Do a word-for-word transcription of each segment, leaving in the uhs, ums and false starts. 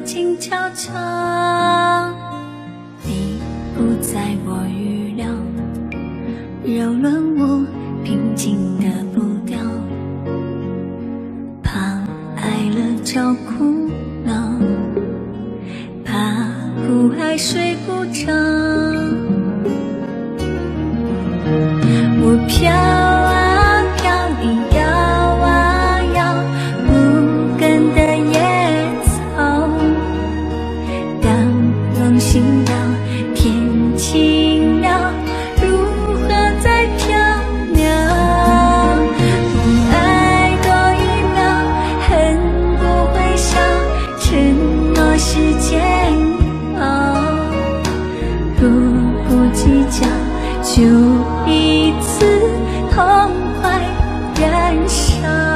静悄悄，你不在我预料，扰乱我平静的步调，怕爱了找苦恼，怕不爱睡不着。我飘啊飘，你摇啊摇，无根的野草，当梦醒了，天晴了，如何在飘渺？不爱多一秒，恨不会少，承诺是煎熬，若不计较，就一次痛快燃烧。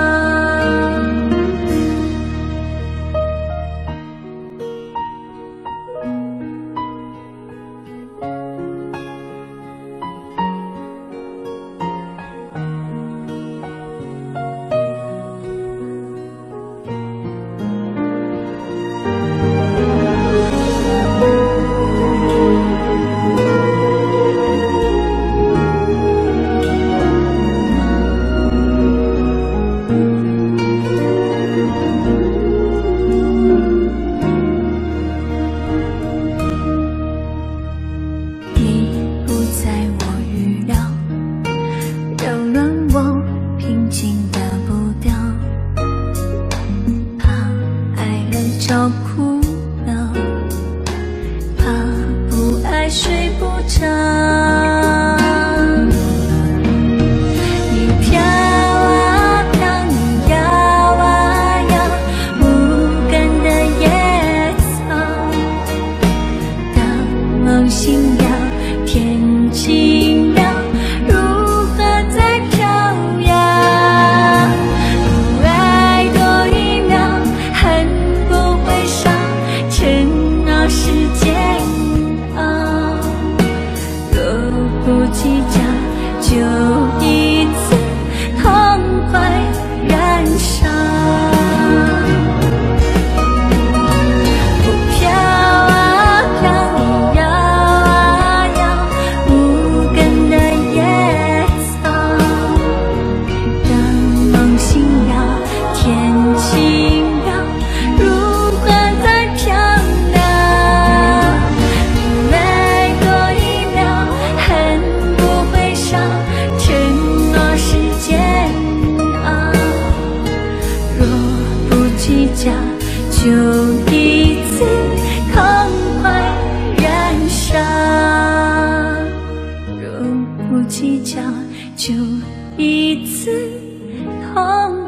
找苦恼，怕不爱睡不着。你飘啊飘，你摇啊摇，无根的野草，当梦醒了，天晴了，如何在飘摇？不爱多一秒，恨承诺是煎熬，若不计较，就一次痛快燃烧。我飘啊飘，你摇啊摇，无根的野草，当梦醒了，天晴了，如何在飘？计较，就一次痛快燃烧。若不计较，就一次痛